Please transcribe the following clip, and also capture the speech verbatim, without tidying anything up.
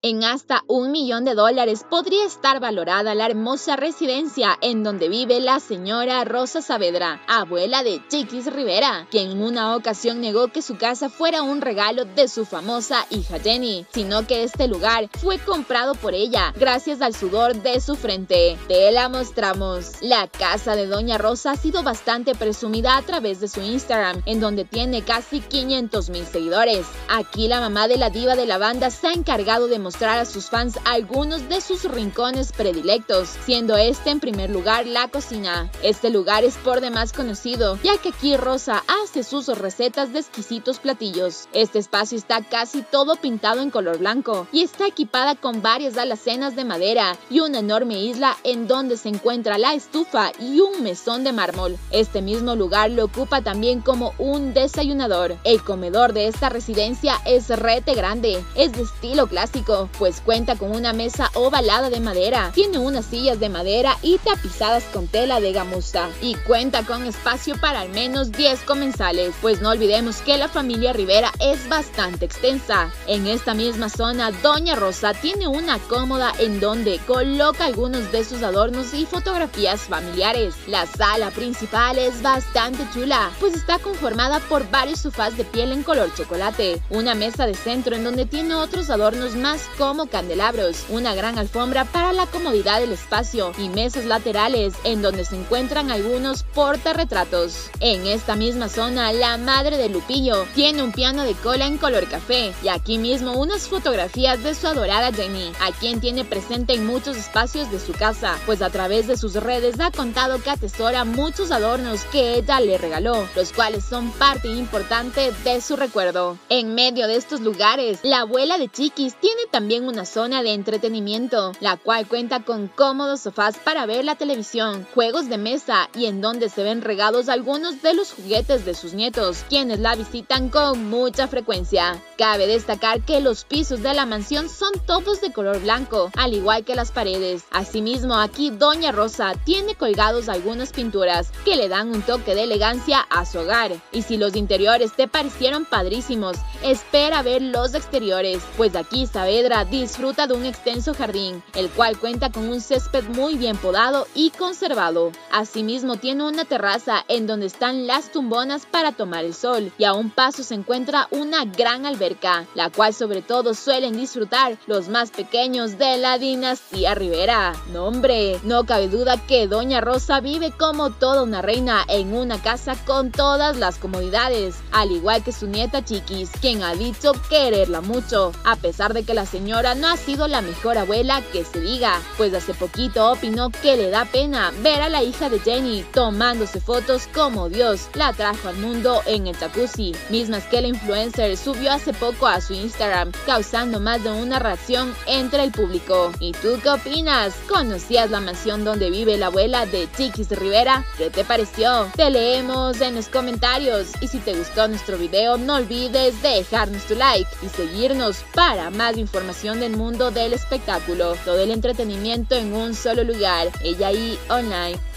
En hasta un millón de dólares podría estar valorada la hermosa residencia en donde vive la señora Rosa Saavedra, abuela de Chiquis Rivera, quien en una ocasión negó que su casa fuera un regalo de su famosa hija Jenny, sino que este lugar fue comprado por ella gracias al sudor de su frente. Te la mostramos. La casa de Doña Rosa ha sido bastante presumida a través de su Instagram, en donde tiene casi quinientos mil seguidores. Aquí la mamá de la diva de la banda se ha encargado de mostrar a sus fans algunos de sus rincones predilectos, siendo este en primer lugar la cocina. Este lugar es por demás conocido, ya que aquí Rosa hace sus recetas de exquisitos platillos. Este espacio está casi todo pintado en color blanco y está equipada con varias alacenas de madera y una enorme isla en donde se encuentra la estufa y un mesón de mármol. Este mismo lugar lo ocupa también como un desayunador. El comedor de esta residencia es rete grande, es de estilo clásico, pues cuenta con una mesa ovalada de madera, tiene unas sillas de madera y tapizadas con tela de gamuza, y cuenta con espacio para al menos diez comensales, pues no olvidemos que la familia Rivera es bastante extensa. En esta misma zona, Doña Rosa tiene una cómoda en donde coloca algunos de sus adornos y fotografías familiares. La sala principal es bastante chula, pues está conformada por varios sofás de piel en color chocolate, una mesa de centro en donde tiene otros adornos más como candelabros, una gran alfombra para la comodidad del espacio y mesas laterales en donde se encuentran algunos portarretratos. En esta misma zona, la madre de Lupillo tiene un piano de cola en color café y aquí mismo unas fotografías de su adorada Jenny, a quien tiene presente en muchos espacios de su casa, pues a través de sus redes ha contado que atesora muchos adornos que ella le regaló, los cuales son parte importante de su recuerdo. En medio de estos lugares, la abuela de Chiquis tiene también una zona de entretenimiento, la cual cuenta con cómodos sofás para ver la televisión, juegos de mesa y en donde se ven regados algunos de los juguetes de sus nietos, quienes la visitan con mucha frecuencia. Cabe destacar que los pisos de la mansión son todos de color blanco, al igual que las paredes. Asimismo, aquí Doña Rosa tiene colgados algunas pinturas que le dan un toque de elegancia a su hogar. Y si los interiores te parecieron padrísimos, espera ver los exteriores, pues aquí Saavedra disfruta de un extenso jardín, el cual cuenta con un césped muy bien podado y conservado. Asimismo, tiene una terraza en donde están las tumbonas para tomar el sol, y a un paso se encuentra una gran alberca, la cual sobre todo suelen disfrutar los más pequeños de la dinastía Rivera. No hombre, no cabe duda que Doña Rosa vive como toda una reina en una casa con todas las comodidades, al igual que su nieta Chiquis, quien ha dicho quererla mucho, a pesar de que la señora no ha sido la mejor abuela que se diga, pues hace poquito opinó que le da pena ver a la hija de Jenny tomándose fotos como Dios la trajo al mundo en el jacuzzi, mismas que la influencer subió hace poco a su Instagram, causando más de una reacción entre el público. ¿Y tú qué opinas? ¿Conocías la mansión donde vive la abuela de Chiquis Rivera? ¿Qué te pareció? Te leemos en los comentarios, y si te gustó nuestro video no olvides de dejarnos tu like y seguirnos para más información del mundo del espectáculo, todo el entretenimiento en un solo lugar, Ella y Online.